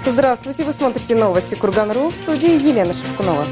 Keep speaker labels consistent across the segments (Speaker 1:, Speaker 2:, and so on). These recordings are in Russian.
Speaker 1: Здравствуйте, вы смотрите новости Курган.ру, в студии Елена Шевкунова.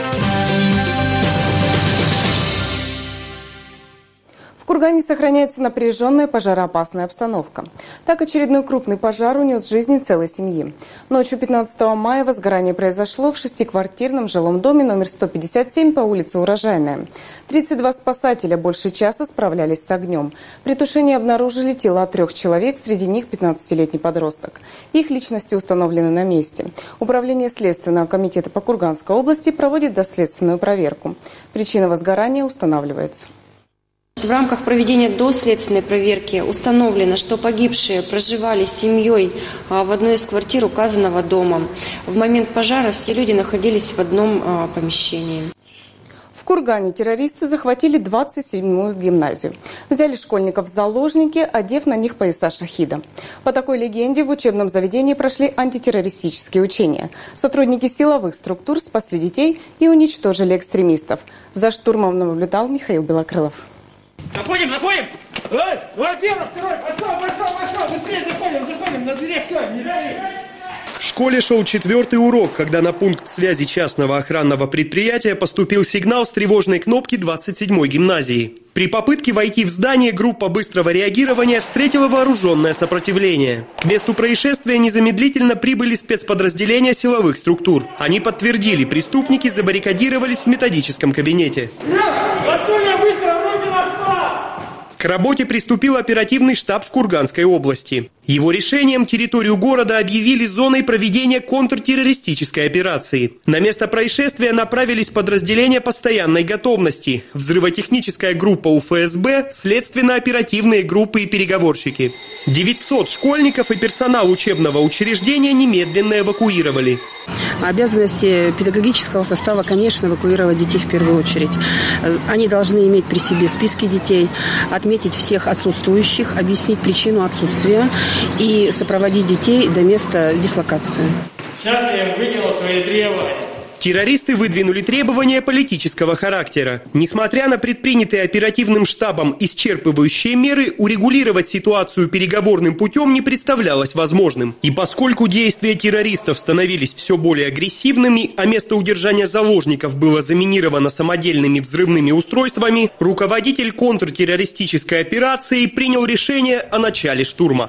Speaker 1: В Кургане сохраняется напряженная пожароопасная обстановка. Так, очередной крупный пожар унес жизни целой семьи. Ночью 15 мая возгорание произошло в 6-квартирном жилом доме номер 157 по улице Урожайная. 32 спасателя больше часа справлялись с огнем. При тушении обнаружили тела 3 человек, среди них 15-летний подросток. Их личности установлены на месте. Управление Следственного комитета по Курганской области проводит доследственную проверку. Причина возгорания устанавливается.
Speaker 2: В рамках проведения доследственной проверки установлено, что погибшие проживали с семьей в одной из квартир указанного дома. В момент пожара все люди находились в одном помещении.
Speaker 1: В Кургане террористы захватили 27-ю гимназию. Взяли школьников в заложники, одев на них пояса шахида. По такой легенде в учебном заведении прошли антитеррористические учения. Сотрудники силовых структур спасли детей и уничтожили экстремистов. За штурмом наблюдал Михаил Белокрылов.
Speaker 3: Заходим! Первый, второй, пошел! Быстрее заходим, на дверь, не жали!
Speaker 4: В школе шел 4-й урок, когда на пункт связи частного охранного предприятия поступил сигнал с тревожной кнопки 27-й гимназии. При попытке войти в здание группа быстрого реагирования встретила вооруженное сопротивление. К месту происшествия незамедлительно прибыли спецподразделения силовых структур. Они подтвердили, преступники забаррикадировались в методическом кабинете. К работе приступил оперативный штаб в Курганской области. Его решением территорию города объявили зоной проведения контртеррористической операции. На место происшествия направились подразделения постоянной готовности, взрывотехническая группа УФСБ, следственно-оперативные группы и переговорщики. 900 школьников и персонал учебного учреждения немедленно эвакуировали.
Speaker 5: Обязанности педагогического состава, конечно, эвакуировать детей в первую очередь. Они должны иметь при себе списки детей, отметить всех отсутствующих, объяснить причину отсутствия и сопроводить детей до места дислокации.
Speaker 3: Сейчас я им выделил свои требования.
Speaker 4: Террористы выдвинули требования политического характера. Несмотря на предпринятые оперативным штабом исчерпывающие меры, урегулировать ситуацию переговорным путем не представлялось возможным. И поскольку действия террористов становились все более агрессивными, а место удержания заложников было заминировано самодельными взрывными устройствами, руководитель контртеррористической операции принял решение о начале штурма.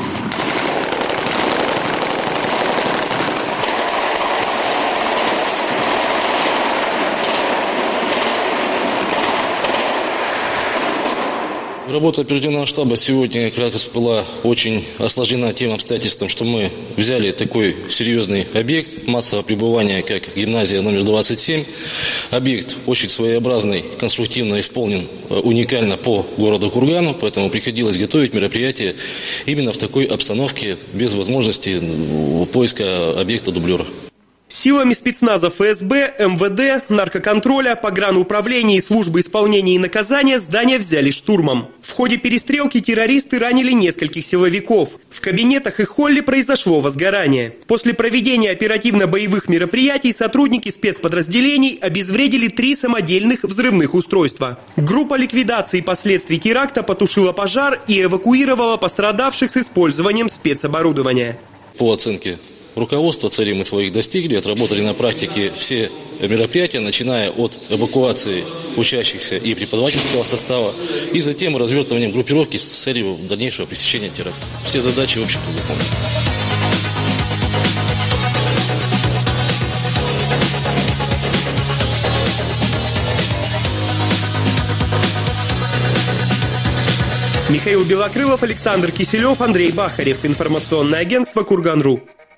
Speaker 6: Работа оперативного штаба сегодня как раз была очень осложнена тем обстоятельством, что мы взяли такой серьезный объект массового пребывания, как гимназия номер 27. Объект очень своеобразный, конструктивно исполнен, уникально по городу Кургану, поэтому приходилось готовить мероприятие именно в такой обстановке, без возможности поиска объекта-дублера.
Speaker 4: Силами спецназа ФСБ, МВД, наркоконтроля, погрануправления и службы исполнения и наказания здание взяли штурмом. В ходе перестрелки террористы ранили нескольких силовиков. В кабинетах и холле произошло возгорание. После проведения оперативно-боевых мероприятий сотрудники спецподразделений обезвредили 3 самодельных взрывных устройства. Группа ликвидации последствий теракта потушила пожар и эвакуировала пострадавших с использованием спецоборудования.
Speaker 6: По оценке руководства цели мы своих достигли, отработали на практике все мероприятия, начиная от эвакуации учащихся и преподавательского состава, и затем развертыванием группировки с целью дальнейшего пресечения теракта. Все задачи, в общем-то, выполнены.
Speaker 4: Михаил Белокрылов, Александр Киселев, Андрей Бахарев. Информационное агентство Курган.ру.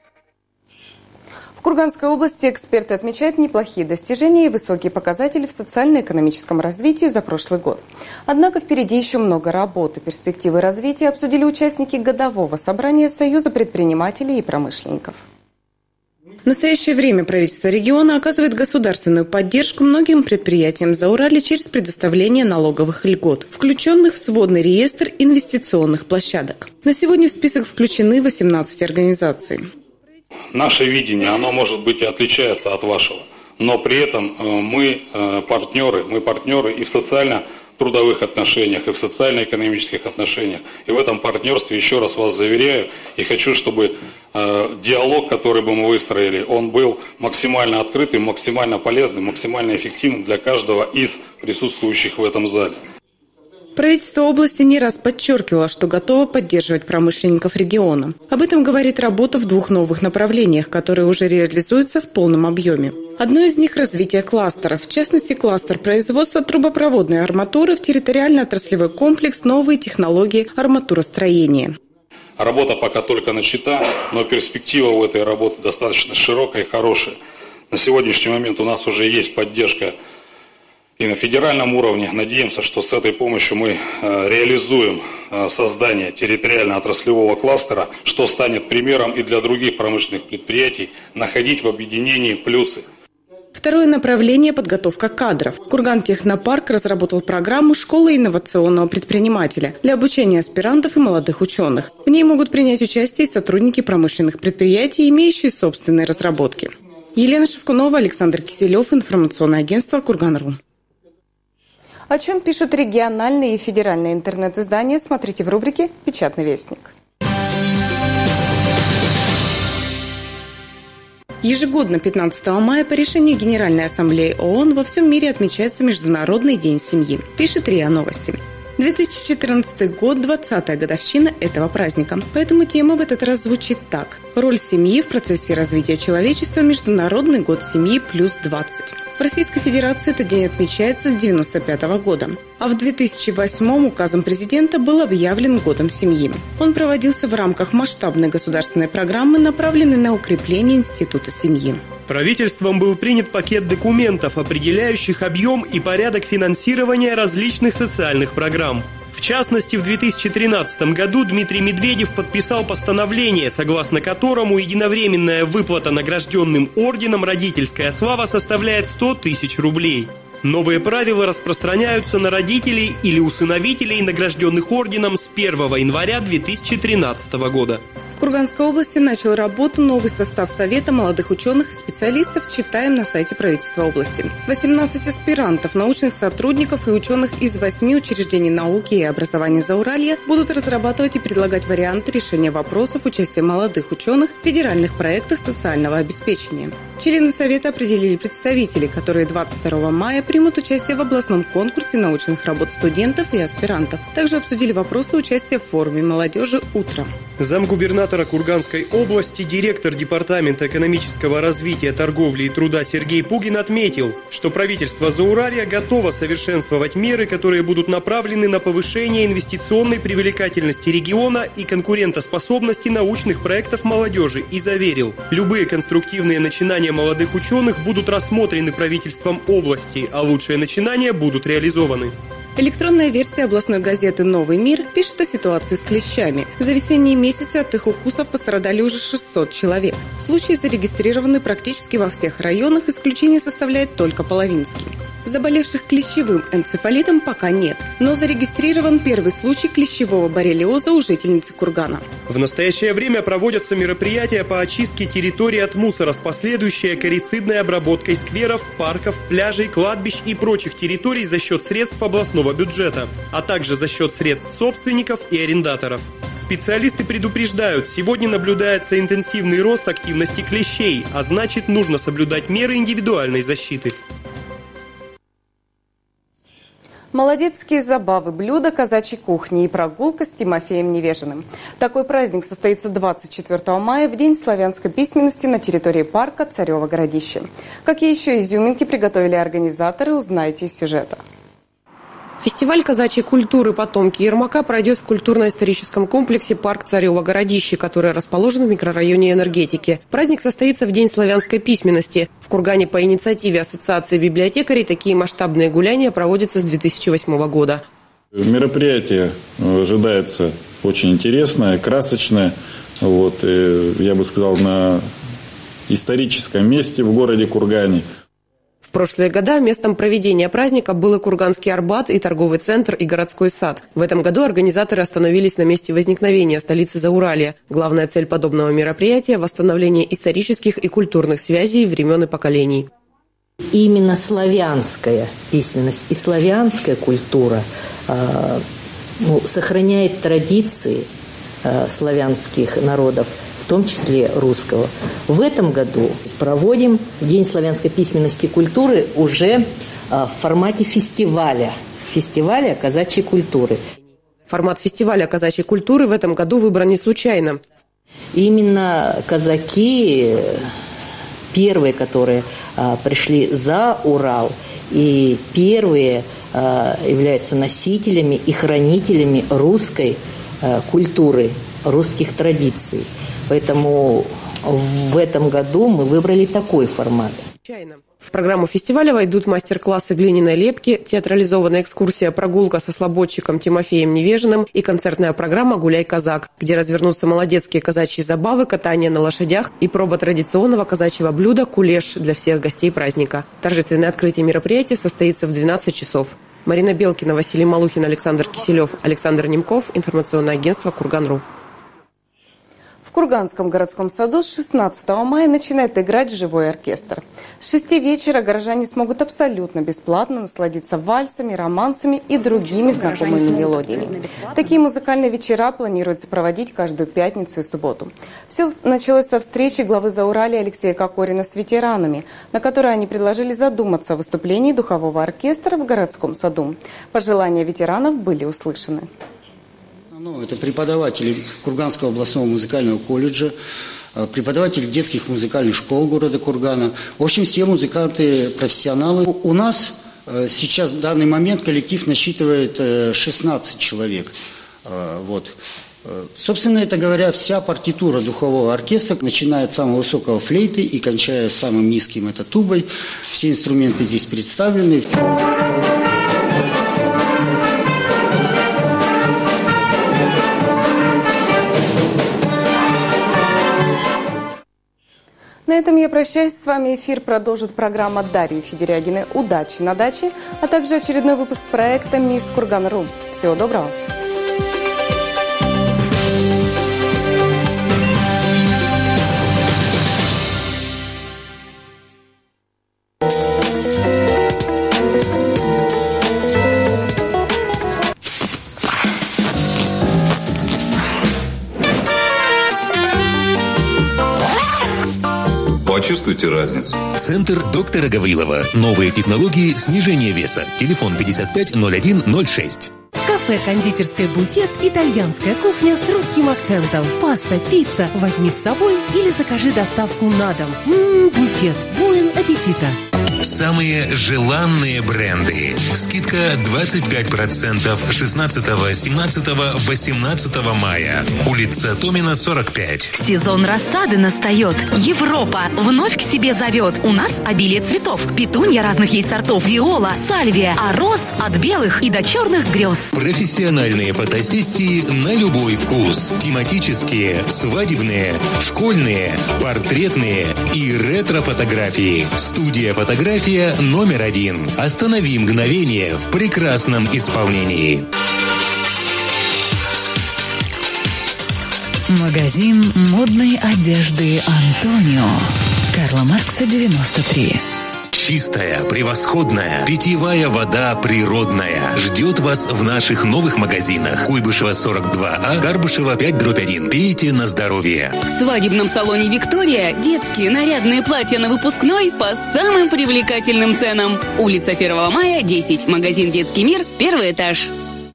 Speaker 1: В Курганской области эксперты отмечают неплохие достижения и высокие показатели в социально-экономическом развитии за прошлый год. Однако впереди еще много работы. Перспективы развития обсудили участники годового собрания Союза предпринимателей и промышленников. В настоящее время правительство региона оказывает государственную поддержку многим предприятиям Зауралья через предоставление налоговых льгот, включенных в сводный реестр инвестиционных площадок. На сегодня в список включены 18 организаций.
Speaker 7: Наше видение, оно может быть и отличается от вашего, но при этом мы партнеры и в социально-трудовых отношениях, и в социально-экономических отношениях. И в этом партнерстве, еще раз вас заверяю, и хочу, чтобы диалог, который бы мы выстроили, он был максимально открытым, максимально полезным, максимально эффективным для каждого из присутствующих в этом зале.
Speaker 1: Правительство области не раз подчеркивало, что готово поддерживать промышленников региона. Об этом говорит работа в 2 новых направлениях, которые уже реализуются в полном объеме. Одно из них – развитие кластеров, в частности, кластер производства трубопроводной арматуры в территориально-отраслевой комплекс «Новые технологии арматуростроения».
Speaker 7: Работа пока только начата, но перспектива у этой работы достаточно широкая и хорошая. На сегодняшний момент у нас уже есть поддержка и на федеральном уровне. Надеемся, что с этой помощью мы реализуем создание территориально-отраслевого кластера, что станет примером и для других промышленных предприятий находить в объединении плюсы.
Speaker 1: Второе направление – подготовка кадров. Кургантехнопарк разработал программу «Школа инновационного предпринимателя» для обучения аспирантов и молодых ученых. В ней могут принять участие и сотрудники промышленных предприятий, имеющие собственные разработки. Елена Шевкунова, Александр Киселев, информационное агентство «Курган.ру». О чем пишут региональные и федеральные интернет-издания, смотрите в рубрике «Печатный вестник». Ежегодно 15 мая по решению Генеральной Ассамблеи ООН во всем мире отмечается Международный день семьи, пишет РИА Новости. 2014 год – 20-я годовщина этого праздника, поэтому тема в этот раз звучит так. Роль семьи в процессе развития человечества – Международный год семьи плюс 20. В Российской Федерации этот день отмечается с 1995 года, а в 2008 указом президента был объявлен Годом семьи. Он проводился в рамках масштабной государственной программы, направленной на укрепление института семьи.
Speaker 4: Правительством был принят пакет документов, определяющих объем и порядок финансирования различных социальных программ. В частности, в 2013 году Дмитрий Медведев подписал постановление, согласно которому единовременная выплата награжденным орденом «Родительская слава» составляет 100 тысяч рублей. Новые правила распространяются на родителей или усыновителей, награжденных орденом с 1 января 2013 года.
Speaker 1: В Курганской области начал работу новый состав Совета молодых ученых и специалистов, читаем на сайте правительства области. 18 аспирантов, научных сотрудников и ученых из 8 учреждений науки и образования Зауралья будут разрабатывать и предлагать варианты решения вопросов участия молодых ученых в федеральных проектах социального обеспечения. Члены Совета определили представителей, которые 22 мая примут участие в областном конкурсе научных работ студентов и аспирантов. Также обсудили вопросы участия в форуме молодежи «Утро».
Speaker 4: Замгубернатора Курганской области, директор Департамента экономического развития, торговли и труда Сергей Пугин отметил, что правительство Зауралья готово совершенствовать меры, которые будут направлены на повышение инвестиционной привлекательности региона и конкурентоспособности научных проектов молодежи, и заверил, любые конструктивные начинания молодых ученых будут рассмотрены правительством области, а лучшие начинания будут реализованы.
Speaker 1: Электронная версия областной газеты «Новый мир» пишет о ситуации с клещами. За весенние месяцы от их укусов пострадали уже 600 человек. Случаи зарегистрированы практически во всех районах, исключение составляет только Половинский. Заболевших клещевым энцефалитом пока нет, но зарегистрирован первый случай клещевого боррелиоза у жительницы Кургана.
Speaker 4: В настоящее время проводятся мероприятия по очистке территории от мусора с последующей акарицидной обработкой скверов, парков, пляжей, кладбищ и прочих территорий за счет средств областного бюджета, а также за счет средств собственников и арендаторов. Специалисты предупреждают, сегодня наблюдается интенсивный рост активности клещей, а значит, нужно соблюдать меры индивидуальной защиты.
Speaker 1: Молодецкие забавы, блюда казачьей кухни и прогулка с Тимофеем Невежиным. Такой праздник состоится 24 мая, в День славянской письменности на территории парка Царево Городище. Какие еще изюминки приготовили организаторы, узнаете из сюжета.
Speaker 8: Фестиваль казачьей культуры «Потомки Ермака» пройдет в культурно-историческом комплексе «Парк Царево Городище», который расположен в микрорайоне Энергетики. Праздник состоится в День славянской письменности. В Кургане по инициативе Ассоциации библиотекарей такие масштабные гуляния проводятся с 2008 года.
Speaker 9: Мероприятие ожидается очень интересное, красочное. Я бы сказал, на историческом месте в городе Кургане.
Speaker 8: В прошлые года местом проведения праздника был и Курганский Арбат, и торговый центр, и городской сад. В этом году организаторы остановились на месте возникновения столицы Зауралья. Главная цель подобного мероприятия – восстановление исторических и культурных связей времен и поколений.
Speaker 10: Именно славянская письменность и славянская культура сохраняет традиции славянских народов в том числе русского. В этом году проводим День славянской письменности и культуры уже в формате фестиваля казачьей культуры.
Speaker 8: Формат фестиваля казачьей культуры в этом году выбран не случайно.
Speaker 10: Именно казаки первые, которые пришли за Урал, и первые являются носителями и хранителями русской культуры, русских традиций. Поэтому в этом году мы выбрали такой формат.
Speaker 8: В программу фестиваля войдут мастер-классы глиняной лепки, театрализованная экскурсия «Прогулка со слободчиком Тимофеем Невежиным» и концертная программа «Гуляй, казак», где развернутся молодецкие казачьи забавы, катание на лошадях и проба традиционного казачьего блюда «Кулеш» для всех гостей праздника. Торжественное открытие мероприятия состоится в 12 часов. Марина Белкина, Василий Малухин, Александр Киселев, Александр Немков. Информационное агентство «Курган.ру».
Speaker 1: В Курганском городском саду с 16 мая начинает играть живой оркестр. С 6 вечера горожане смогут абсолютно бесплатно насладиться вальсами, романсами и другими знакомыми мелодиями. Такие музыкальные вечера планируется проводить каждую пятницу и субботу. Все началось со встречи главы Зауралья Алексея Кокорина с ветеранами, на которой они предложили задуматься о выступлении духового оркестра в городском саду. Пожелания ветеранов были услышаны.
Speaker 11: Это преподаватели Курганского областного музыкального колледжа, преподаватели детских музыкальных школ города Кургана. В общем, все музыканты, профессионалы. У нас сейчас в данный момент коллектив насчитывает 16 человек. Вот. Собственно, это говоря, вся партитура духового оркестра, начиная от самого высокого флейты и кончая самым низким, это тубой. Все инструменты здесь представлены.
Speaker 1: На этом я прощаюсь с вами. Эфир продолжит программа Дарьи Федерягиной «Удачи на даче», а также очередной выпуск проекта «Мисс Курган.ру». Всего доброго!
Speaker 12: Почувствуйте разницу.
Speaker 13: Центр доктора Гаврилова. Новые технологии снижения веса. Телефон 550106.
Speaker 14: Кафе, кондитерская, буфет, итальянская кухня с русским акцентом. Паста, пицца. Возьми с собой или закажи доставку на дом. Буфет. Буэн аппетита.
Speaker 13: Самые желанные бренды. Скидка 25% 16, 17, 18 мая. Улица Томина, 45.
Speaker 15: Сезон рассады настает. Европа вновь к себе зовет. У нас обилие цветов. Петунья разных ей сортов. Виола, сальвия. А роз от белых и до черных грез.
Speaker 13: Профессиональные фотосессии на любой вкус. Тематические, свадебные, школьные, портретные и ретро-фотографии. Студия фотографии номер 1. Останови мгновение в прекрасном исполнении.
Speaker 16: Магазин модной одежды «Антонио». Карла Маркса, 93.
Speaker 13: Чистая, превосходная, питьевая вода природная ждет вас в наших новых магазинах. Куйбышева, 42А, Карбышева, 5/1. Пейте на здоровье.
Speaker 15: В свадебном салоне «Виктория» детские нарядные платья на выпускной по самым привлекательным ценам. Улица 1 мая, 10. Магазин «Детский мир», 1 этаж.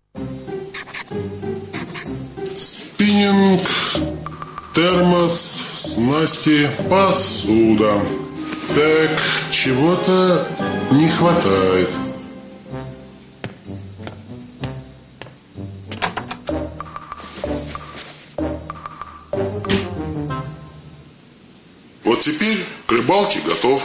Speaker 17: Спиннинг, термос, снасти, посуда. Так, чего-то не хватает. Вот теперь к рыбалке готов.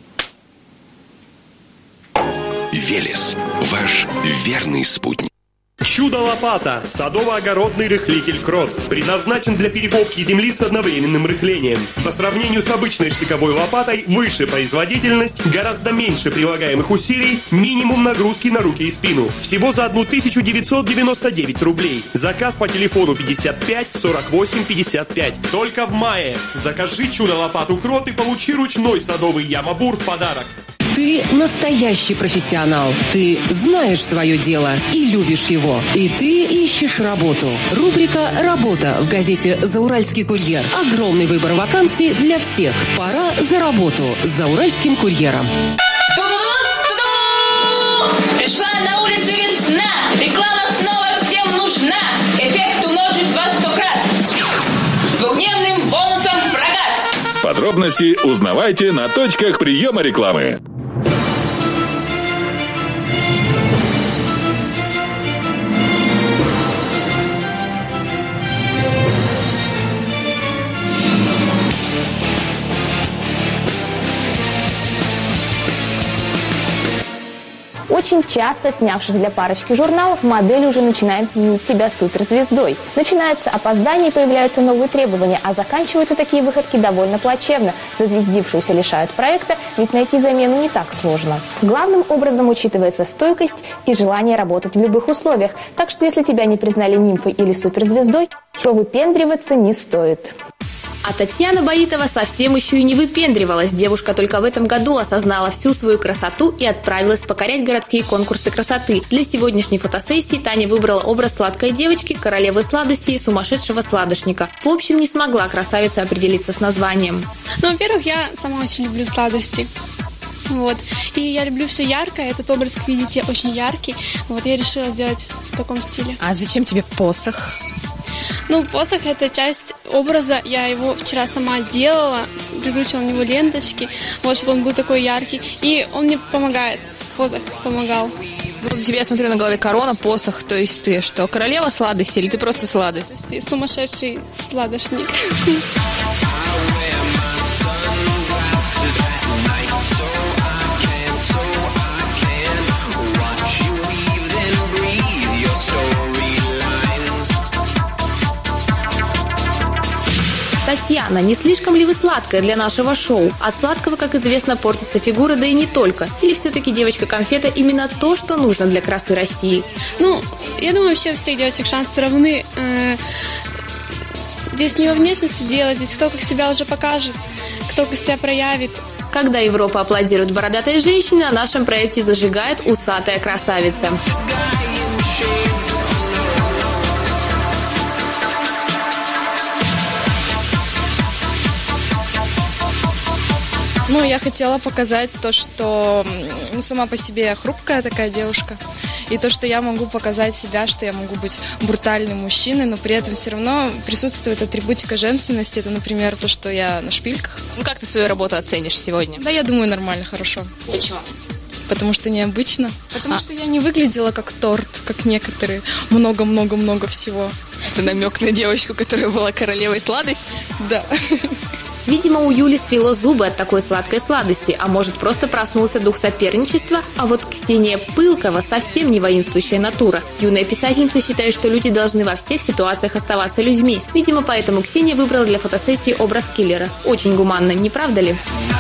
Speaker 18: Велес, ваш верный спутник.
Speaker 4: Чудо-лопата. Садово-огородный рыхлитель Крот. Предназначен для перекопки земли с одновременным рыхлением. По сравнению с обычной штыковой лопатой выше производительность, гораздо меньше прилагаемых усилий, минимум нагрузки на руки и спину. Всего за 1999 рублей. Заказ по телефону 55 48 55. Только в мае. Закажи чудо-лопату Крот и получи ручной садовый ямабур в подарок.
Speaker 14: Ты настоящий профессионал. Ты знаешь свое дело и любишь его. И ты ищешь работу. Рубрика «Работа» в газете «Зауральский курьер». Огромный выбор вакансий для всех. Пора за работу с «Зауральским курьером».
Speaker 12: Пришла на улице весна, реклама снова всем нужна. Эффект умножить во 100 крат. Двухдневным бонусом в прокат.
Speaker 19: Подробности узнавайте на точках приема рекламы.
Speaker 20: Очень часто, снявшись для парочки журналов, модель уже начинает мнить себя суперзвездой. Начинаются опоздания и появляются новые требования, а заканчиваются такие выходки довольно плачевно. Зазвездившуюся лишают проекта, ведь найти замену не так сложно. Главным образом учитывается стойкость и желание работать в любых условиях. Так что если тебя не признали нимфой или суперзвездой, то выпендриваться не стоит.
Speaker 21: А Татьяна Баитова совсем еще и не выпендривалась. Девушка только в этом году осознала всю свою красоту и отправилась покорять городские конкурсы красоты. Для сегодняшней фотосессии Таня выбрала образ сладкой девочки, королевы сладостей и сумасшедшего сладошника. В общем, не смогла красавица определиться с названием.
Speaker 22: Ну, во-первых, я сама очень люблю сладости. Вот. И я люблю все яркое. Этот образ, как видите, очень яркий. Вот я решила сделать в таком стиле.
Speaker 21: А зачем тебе посох?
Speaker 22: Ну, посох – это часть образа. Я его вчера сама делала, прикручивала на него ленточки, вот, чтобы он был такой яркий. И он мне помогает. Посох помогал.
Speaker 21: Вот у тебя, я смотрю, на голове корона, посох. То есть ты что, королева сладости или ты просто сладость?
Speaker 22: Сумасшедший сладошник.
Speaker 21: Татьяна, не слишком ли вы сладкая для нашего шоу? От сладкого, как известно, портится фигура, да и не только. Или все-таки девочка-конфета именно то, что нужно для красы России?
Speaker 22: Ну, я думаю, вообще у всех девочек шансы равны. Здесь не во внешности дело, здесь кто как себя уже покажет, кто как себя проявит.
Speaker 21: Когда Европа аплодирует бородатой женщине, о нашем проекте зажигает усатая красавица.
Speaker 22: Ну, я хотела показать то, что сама по себе хрупкая такая девушка. И то, что я могу показать себя, что я могу быть брутальным мужчиной, но при этом все равно присутствует атрибутика женственности. Это, например, то, что я на шпильках.
Speaker 21: Ну, как ты свою работу оценишь сегодня?
Speaker 22: Да, я думаю, нормально, хорошо.
Speaker 21: Почему?
Speaker 22: Потому что необычно. Потому что я не выглядела как торт, как некоторые. Много-много-много всего.
Speaker 21: Это намек на девочку, которая была королевой сладости?
Speaker 22: Да.
Speaker 21: Видимо, у Юли свело зубы от такой сладкой сладости, а может, просто проснулся дух соперничества, а вот Ксения Пылкова совсем не воинствующая натура. Юная писательница считает, что люди должны во всех ситуациях оставаться людьми. Видимо, поэтому Ксения выбрала для фотосессии образ киллера. Очень гуманно, не правда ли?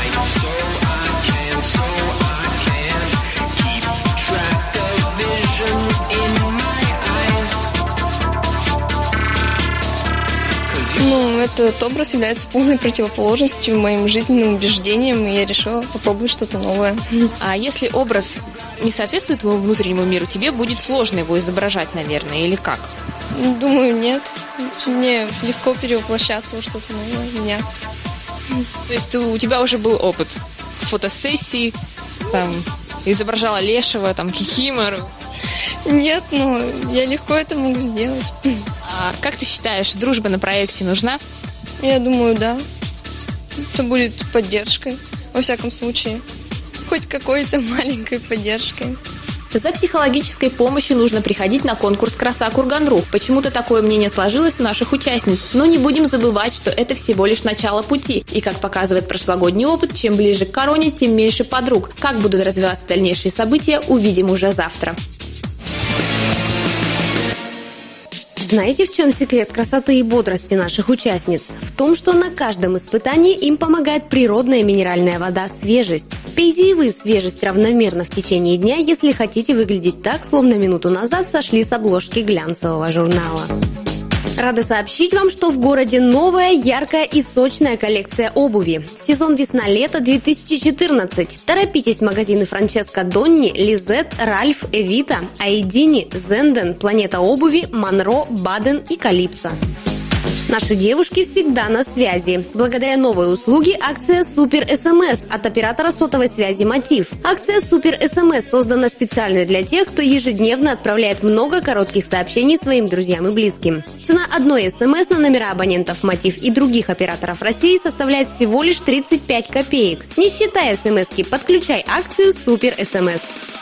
Speaker 22: Ну, этот образ является полной противоположностью моим жизненным убеждениям, и я решила попробовать что-то новое.
Speaker 21: А если образ не соответствует твоему внутреннему миру, тебе будет сложно его изображать, наверное, или как?
Speaker 22: Думаю, нет. Мне легко перевоплощаться во что-то новое, меняться.
Speaker 21: То есть у тебя уже был опыт фотосессий, там, изображала Лешего, там, Кикимору?
Speaker 22: Нет, но я легко это могу сделать.
Speaker 21: А как ты считаешь, дружба на проекте нужна?
Speaker 22: Я думаю, да. Это будет поддержкой, во всяком случае. Хоть какой-то маленькой поддержкой.
Speaker 21: За психологической помощью нужно приходить на конкурс «Краса Курган.ру». Почему-то такое мнение сложилось у наших участниц. Но не будем забывать, что это всего лишь начало пути. И, как показывает прошлогодний опыт, чем ближе к короне, тем меньше подруг. Как будут развиваться дальнейшие события, увидим уже завтра.
Speaker 23: Знаете, в чем секрет красоты и бодрости наших участниц? В том, что на каждом испытании им помогает природная минеральная вода «Свежесть». Пейте и вы свежесть равномерно в течение дня, если хотите выглядеть так, словно минуту назад сошли с обложки глянцевого журнала. Рада сообщить вам, что в городе новая, яркая и сочная коллекция обуви. Сезон весна-лето 2014. Торопитесь в магазины Франческо Донни, Лизет, Ральф, Эвита, Айдини, Зенден, Планета обуви, Монро, Баден и Калипсо. Наши девушки всегда на связи. Благодаря новой услуге акция Супер СМС от оператора сотовой связи Мотив. Акция Супер СМС создана специально для тех, кто ежедневно отправляет много коротких сообщений своим друзьям и близким. Цена одной СМС на номера абонентов Мотив и других операторов России составляет всего лишь 35 копеек. Не считая СМСки, подключай акцию Супер СМС.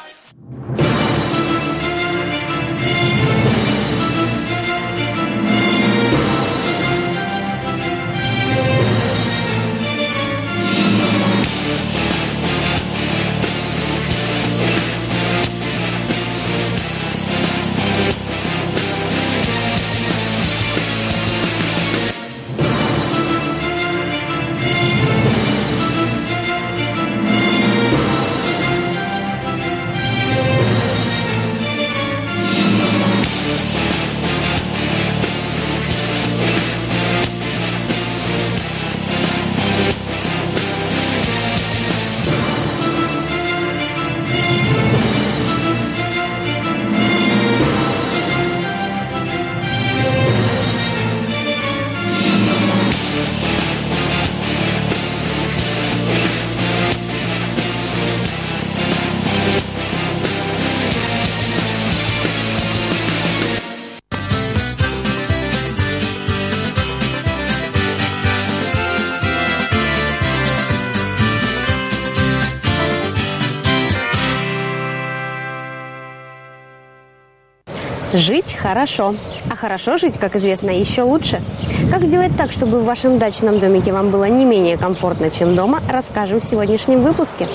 Speaker 23: Жить хорошо. А хорошо жить, как известно, еще лучше. Как сделать так, чтобы в вашем дачном домике вам было не менее комфортно, чем дома, расскажем в сегодняшнем выпуске.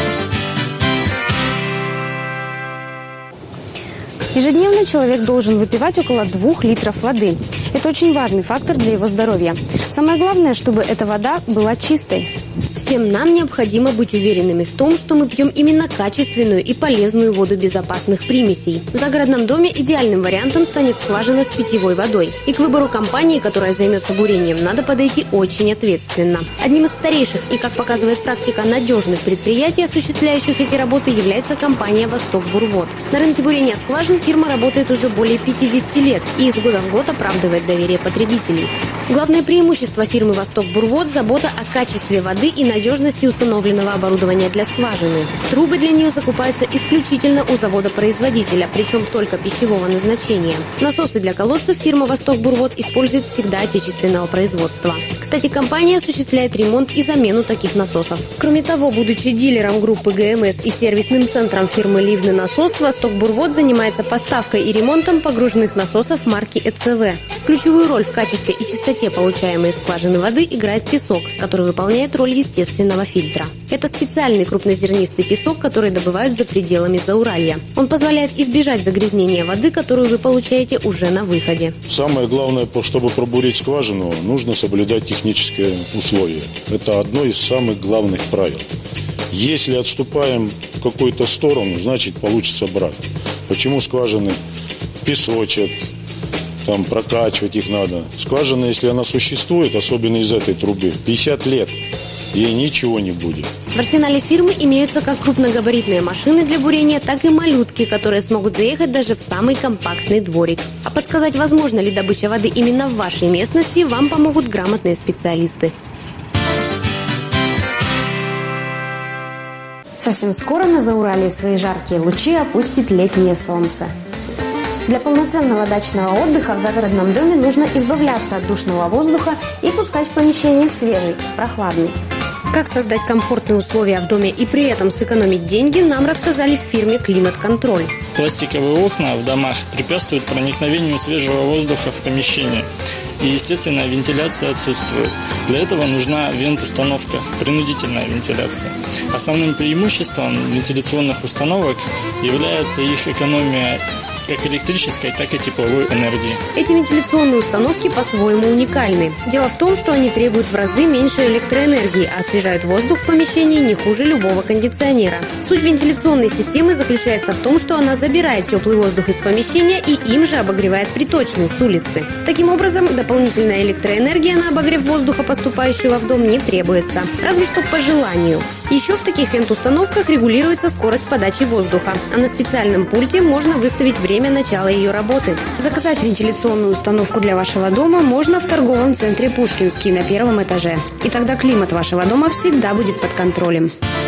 Speaker 23: Ежедневно человек должен выпивать около 2 литров воды. Это очень важный фактор для его здоровья. Самое главное, чтобы эта вода была чистой. Всем нам необходимо быть уверенными в том, что мы пьем именно качественную и полезную воду без опасных примесей. В загородном доме идеальным вариантом станет скважина с питьевой водой. И к выбору компании, которая займется бурением, надо подойти очень ответственно. Одним из старейших и, как показывает практика, надежных предприятий, осуществляющих эти работы, является компания «Восток Бурвод». На рынке бурения скважин фирма работает уже более 50 лет и из года в год оправдывает доверие потребителей. Главное преимущество фирмы «Восток Бурвод» – забота о качестве воды и надежности установленного оборудования для скважины. Трубы для нее закупаются исключительно у завода-производителя, причем только пищевого назначения. Насосы для колодцев фирма «Восток Бурвод» использует всегда отечественного производства. Кстати, компания осуществляет ремонт и замену таких насосов. Кроме того, будучи дилером группы ГМС и сервисным центром фирмы «Ливный насос», «Восток Бурвод» занимается поставкой и ремонтом погружных насосов марки ЭЦВ. Ключевую роль в качестве и чистоте получаемой из скважины воды играет песок, который выполняет роль естественного фильтра. Это специальный крупнозернистый песок, который добывают за пределами Зауралья. Он позволяет избежать загрязнения воды, которую вы получаете уже на выходе.
Speaker 2: Самое главное, чтобы пробурить скважину, нужно соблюдать технические условия. Это одно из самых главных правил. Если отступаем в какую-то сторону, значит получится брак. Почему скважины песочат, там прокачивать их надо. Скважина, если она существует, особенно из этой трубы, 50 лет, ей ничего не будет.
Speaker 23: В арсенале фирмы имеются как крупногабаритные машины для бурения, так и малютки, которые смогут заехать даже в самый компактный дворик. А подсказать, возможно ли добыча воды именно в вашей местности, вам помогут грамотные специалисты. Совсем скоро на Зауралье свои жаркие лучи опустит летнее солнце. Для полноценного дачного отдыха в загородном доме нужно избавляться от душного воздуха и пускать в помещение свежий, прохладный. Как создать комфортные условия в доме и при этом сэкономить деньги, нам рассказали в фирме «Климат-контроль».
Speaker 3: Пластиковые окна в домах препятствуют проникновению свежего воздуха в помещение. И, естественно, вентиляция отсутствует. Для этого нужна вент-установка, принудительная вентиляция. Основным преимуществом вентиляционных установок является их экономия как электрической, так и тепловой энергии.
Speaker 23: Эти вентиляционные установки по-своему уникальны. Дело в том, что они требуют в разы меньше электроэнергии, а освежают воздух в помещении не хуже любого кондиционера. Суть вентиляционной системы заключается в том, что она забирает теплый воздух из помещения и им же обогревает приточный с улицы. Таким образом, дополнительная электроэнергия на обогрев воздуха, поступающего в дом, не требуется. Разве что по желанию. Еще в таких вент-установках регулируется скорость подачи воздуха, а на специальном пульте можно выставить время начала ее работы. Заказать вентиляционную установку для вашего дома можно в торговом центре «Пушкинский» на 1-м этаже. И тогда климат вашего дома всегда будет под контролем.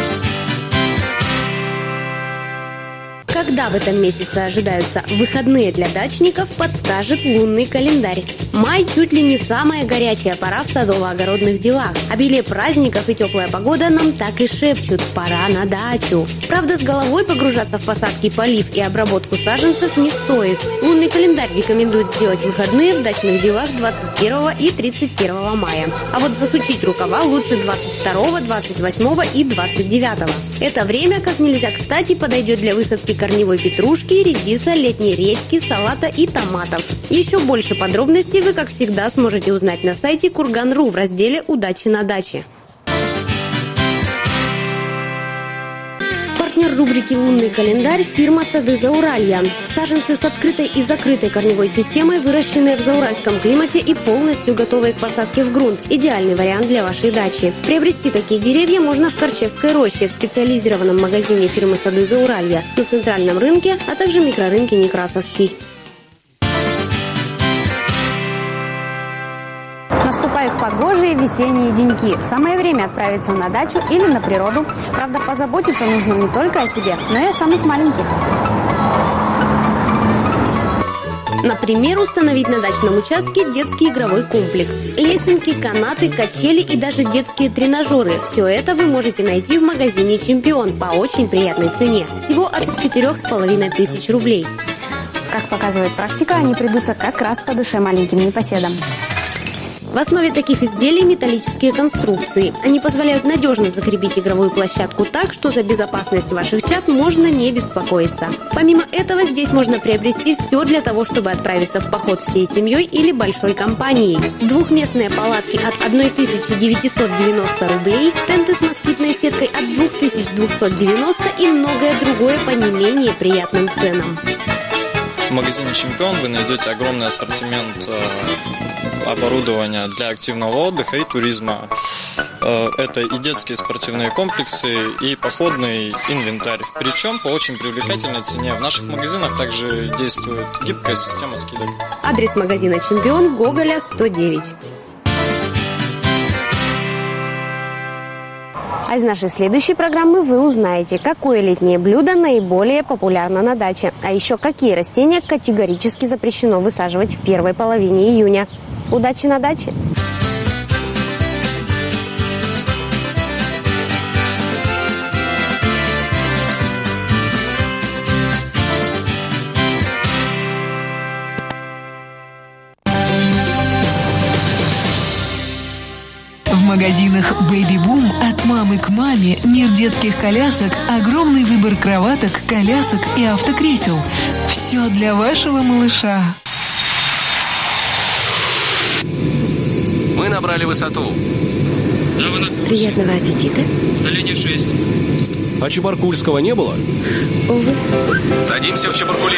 Speaker 23: Когда в этом месяце ожидаются выходные для дачников, подскажет лунный календарь. Май чуть ли не самая горячая пора в садово-огородных делах. Обилие праздников и теплая погода нам так и шепчут – пора на дачу. Правда, с головой погружаться в посадки, полив и обработку саженцев не стоит. Лунный календарь рекомендует сделать выходные в дачных делах 21 и 31 мая. А вот засучить рукава лучше 22, 28 и 29. Это время как нельзя кстати подойдет для высадки корневой петрушки, редиса, летней редьки, салата и томатов. Еще больше подробностей вы, как всегда, сможете узнать на сайте Курган.ру в разделе «Удачи на даче». Партнер рубрики «Лунный календарь» – фирма «Сады Зауралья». Саженцы с открытой и закрытой корневой системой, выращенные в зауральском климате и полностью готовые к посадке в грунт. Идеальный вариант для вашей дачи. Приобрести такие деревья можно в Корчевской роще, в специализированном магазине фирмы «Сады Зауралья», на центральном рынке, а также микрорынке Некрасовский.
Speaker 5: Наступают погожие весенние деньки. Самое время отправиться на дачу или на природу. Правда, позаботиться нужно не только о себе, но и о самых маленьких.
Speaker 23: Например, установить на дачном участке детский игровой комплекс. Лесенки, канаты, качели и даже детские тренажеры. Все это вы можете найти в магазине «Чемпион» по очень приятной цене. Всего от 4500 рублей.
Speaker 5: Как показывает практика, они придутся как раз по душе маленьким непоседам.
Speaker 23: В основе таких изделий металлические конструкции. Они позволяют надежно закрепить игровую площадку так, что за безопасность ваших чад можно не беспокоиться. Помимо этого, здесь можно приобрести все для того, чтобы отправиться в поход всей семьей или большой компанией. Двухместные палатки от 1990 рублей, тенты с москитной сеткой от 2290 и многое другое по не менее приятным ценам.
Speaker 3: В магазине «Чемпион» вы найдете огромный ассортимент оборудования для активного отдыха и туризма. Это и детские спортивные комплексы, и походный инвентарь. Причем по очень привлекательной цене. В наших магазинах также действует гибкая система скидок.
Speaker 23: Адрес магазина «Чемпион», Гоголя, 109.
Speaker 5: А из нашей следующей программы вы узнаете, какое летнее блюдо наиболее популярно на даче, а еще какие растения категорически запрещено высаживать в первой половине июня. Удачи на даче!
Speaker 16: В магазинах Baby Boom от мамы к маме мир детских колясок, огромный выбор кроваток, колясок и автокресел. Все для вашего малыша.
Speaker 6: Мы набрали высоту.
Speaker 23: Приятного аппетита.
Speaker 6: На линии 6.
Speaker 7: А Чебаркульского не было?
Speaker 23: Увы.
Speaker 6: Садимся в Чебаркуле.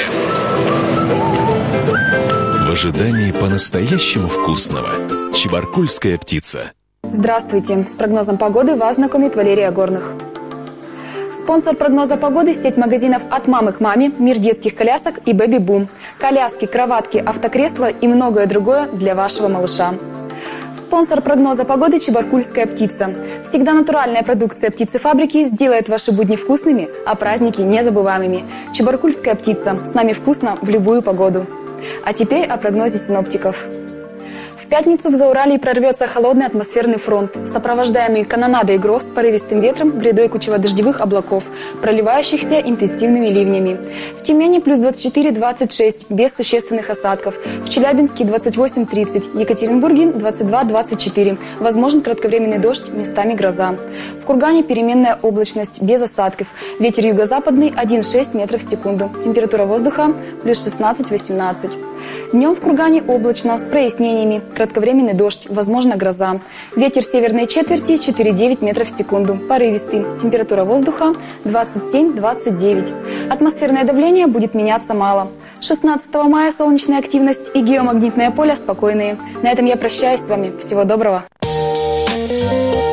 Speaker 18: В ожидании по-настоящему вкусного. Чебаркульская птица.
Speaker 24: Здравствуйте! С прогнозом погоды вас знакомит Валерия Горных. Спонсор прогноза погоды – сеть магазинов «От мамы к маме», «Мир детских колясок» и «Baby Boom». Коляски, кроватки, автокресла и многое другое для вашего малыша. Спонсор прогноза погоды – Чебаркульская птица. Всегда натуральная продукция птицефабрики сделает ваши будни вкусными, а праздники незабываемыми. Чебаркульская птица. С нами вкусно в любую погоду. А теперь о прогнозе синоптиков. В В пятницу в Зауралье прорвется холодный атмосферный фронт, сопровождаемый канонадой гроз, порывистым ветром, грядой кучево-дождевых облаков, проливающихся интенсивными ливнями. В Тюмени плюс 24-26, без существенных осадков. В Челябинске 28-30, в Екатеринбурге 22-24. Возможен кратковременный дождь, местами гроза. В Кургане переменная облачность, без осадков. Ветер юго-западный 1,6 метров в секунду. Температура воздуха плюс 16-18. Днем в Кургане облачно, с прояснениями, кратковременный дождь, возможно гроза. Ветер северной четверти 4,9 метров в секунду, порывистый. Температура воздуха 27-29. Атмосферное давление будет меняться мало. 16 мая солнечная активность и геомагнитное поле спокойные. На этом я прощаюсь с вами. Всего доброго.